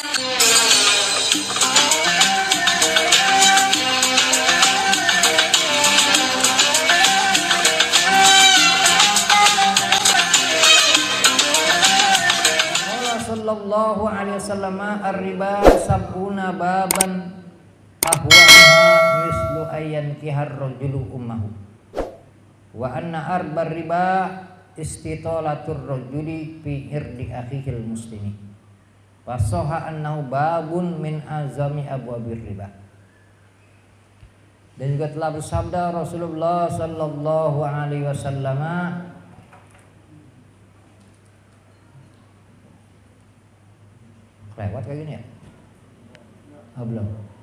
Sallallahu alaihi wasallam ar-riba sab'una baban ahwaha mislu ayyan kihar rajulu ummahu wa anna arbar riba istitalatur rajuli fi irdi akhihil muslimi fasoha annahu babun min azami abwabir riba. Dan juga telah bersabda Rasulullah sallallahu alaihi wasallam, lewat kayak gini ya? Belum.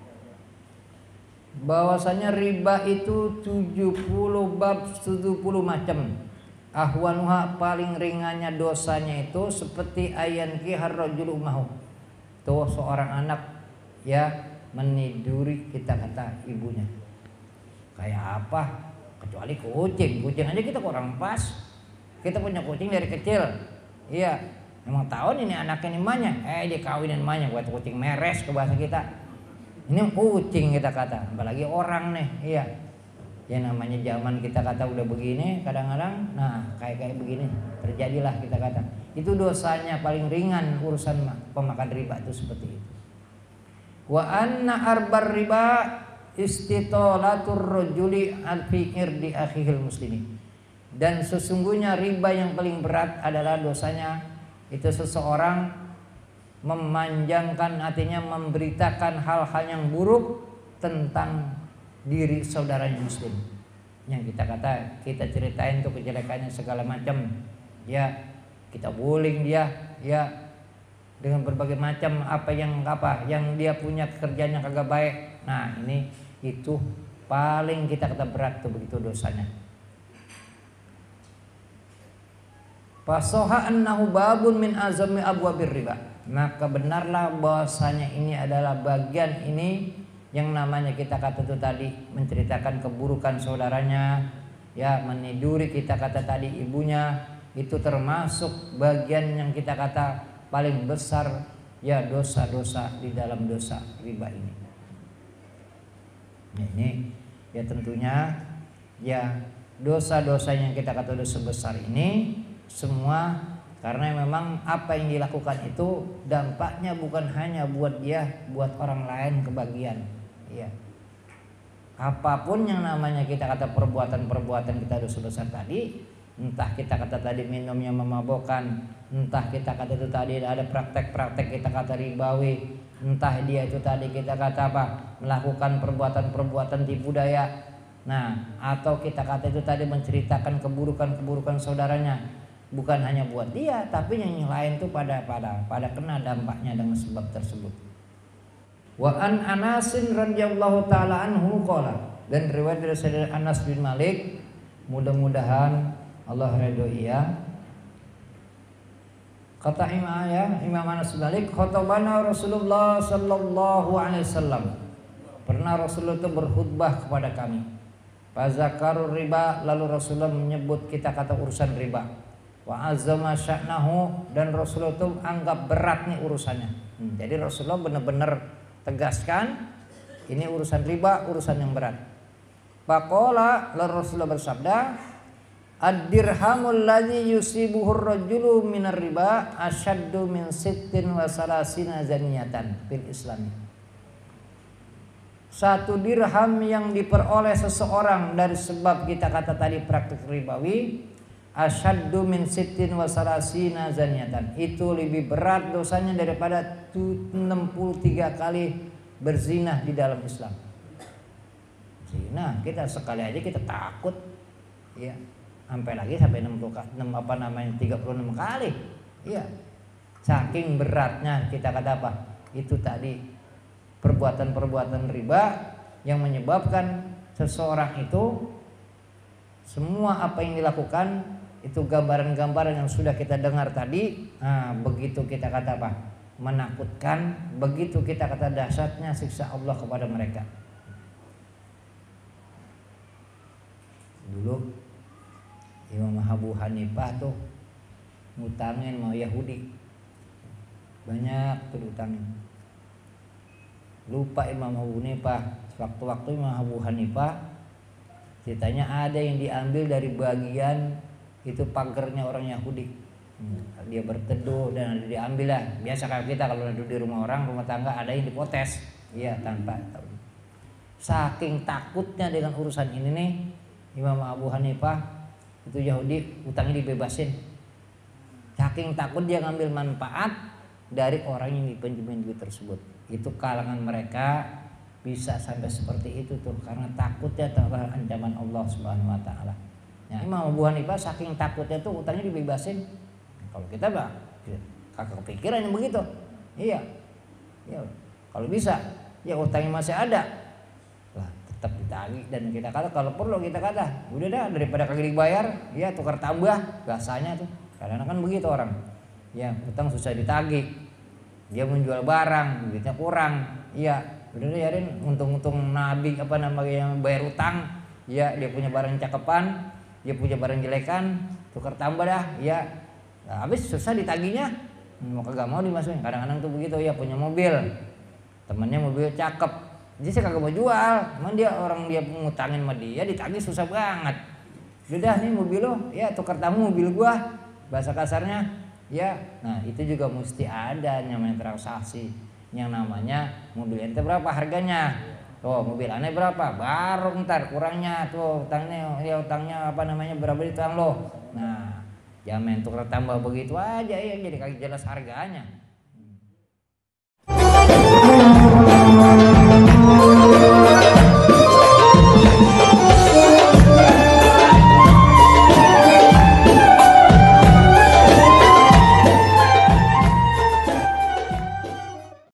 Bahwasanya riba itu 70 bab, 70 macam. Ahwanuha paling ringannya dosanya itu seperti ayan kihar rajul ummahu. Tuh seorang anak ya meniduri kita kata ibunya. Kayak apa? Kecuali kucing. Kucing aja kita kurang pas. Kita punya kucing dari kecil. Iya. Emang tahu ini anaknya emaknya, dia kawinin emaknya buat kucing meres ke bahasa kita. Ini kucing kita kata, apalagi orang nih, iya. Ya namanya zaman kita kata udah begini, kadang-kadang, nah kayak begini terjadilah kita kata. Itu dosanya paling ringan urusan pemakan riba itu seperti itu. Wa anna arbar riba istitolatur rajuli al-fi irdi akhihil muslimin. Dan sesungguhnya riba yang paling berat adalah dosanya itu seseorang memanjangkan, artinya memberitakan hal-hal yang buruk tentang diri saudaranya muslim. Yang kita kata, kita ceritain tuh kejelekannya segala macam. Ya, kita bullying dia, ya dengan berbagai macam apa yang dia punya kerjanya kagak baik. Nah, ini itu paling kita kata berat tuh begitu dosanya. Fasoha annahu babun min azami abwabir riba. Maka benarlah bahwasanya ini adalah bagian ini yang namanya kita kata itu tadi menceritakan keburukan saudaranya, ya meniduri kita kata tadi ibunya, itu termasuk bagian yang kita kata paling besar ya dosa-dosa di dalam dosa riba ini. Nah, ini ya tentunya ya dosa-dosa yang kita kata dosa besar ini semua karena memang apa yang dilakukan itu dampaknya bukan hanya buat dia, buat orang lain kebagian. Ya. Apapun yang namanya kita kata perbuatan-perbuatan kita dosa besar tadi, entah kita kata tadi minumnya memabokkan, entah kita kata itu tadi ada praktek-praktek kita kata ribawi, entah dia itu tadi kita kata apa melakukan perbuatan-perbuatan tipu daya. Nah, atau kita kata itu tadi menceritakan keburukan-keburukan saudaranya. Bukan hanya buat dia, tapi yang lain tuh pada kena dampaknya dengan sebab tersebut. Wa an Anasin radhiyallahu taala anhu qala, dan riwayat dari Sayyidina Anas bin Malik, mudah-mudahan Allah ridhoi ya. Kata Imam Anas bin Malik, khatabana Rasulullah sallallahu alaihi wasallam. Pernah Rasulullah itu berkhutbah kepada kami. Fazakarur riba, lalu Rasulullah menyebut kita kata urusan riba. Wa azama sya'nahu, dan Rasulullah itu anggap berat nih urusannya. Jadi Rasulullah benar-benar tegaskan ini urusan riba, urusan yang berat. Faqala, lalu Rasulullah bersabda, ad-dirhamul ladzi yusibuhur rajulu minar riba asyaddu min sittin wa salasina zaniyatan fil Islami. Satu dirham yang diperoleh seseorang dari sebab kita kata tadi praktik ribawi, asyaddu min sittin wa salasina zaniyatan, itu lebih berat dosanya daripada 63 kali berzina di dalam Islam. Zina kita sekali aja kita takut ya, sampai 36 kali ya, saking beratnya kita kata apa itu tadi perbuatan-perbuatan riba yang menyebabkan seseorang itu semua apa yang dilakukan itu gambaran-gambaran yang sudah kita dengar tadi. Nah, begitu kita kata apa? Menakutkan, begitu kita kata dahsyatnya siksa Allah kepada mereka. Dulu Imam Abu Hanifah tuh ngutangin mau Yahudi. banyak tuh utangnya. Lupa Imam Abu Hanifah, waktu-waktu Imam Abu Hanifah ceritanya ada yang diambil dari bagian itu pagernya orang Yahudi. Dia berteduh dan ada diambil lah. Biasa kalau kita kalau duduk di rumah orang, rumah tangga ada yang dipotes, iya tanpa tahu. Saking takutnya dengan urusan ini nih, Imam Abu Hanifah itu Yahudi utangnya dibebasin. Saking takut dia ngambil manfaat dari orang yang dipinjemin duit tersebut. Itu kalangan mereka bisa sampai seperti itu tuh karena takutnya terhadap ancaman Allah Subhanahu wa taala. Ya, Imam Abu Hanifah saking takutnya tuh utangnya dibebasin. Kalau kita bah kagak kepikiran yang begitu. Iya. Ya, kalau bisa ya utangnya masih ada. Lah tetap ditagih dan kita kata kalau perlu kita kata, udah dah daripada kagak dibayar, ya tukar tambah bahasanya tuh. Karena kan begitu orang. Ya, utang susah ditagih. Dia menjual barang, duitnya kurang. Iya, udah deh yarin untung-untung nabi apa namanya yang bayar utang. Ya, dia punya barang cakepan, dia punya barang jelekan, tukar tambah dah. Ya. Nah, habis susah ditagihnya. Mau kagak mau dimasukin. Kadang-kadang tuh begitu ya punya mobil. Temennya mobil cakep. Jadi saya kagak mau jual. Cuman dia orang dia ngutangin sama dia ditagih susah banget. Udah nih mobil lo, ya tukar tamu mobil gua. Bahasa kasarnya, ya. Nah, itu juga mesti ada namanya transaksi. Yang namanya mobil ente berapa harganya? Tuh, mobil aneh berapa? Baru ntar kurangnya tuh utangnya, ya utangnya apa namanya berapa di utang lo. Nah, jangan main tukar tambah begitu aja ya jadi kagak jelas harganya.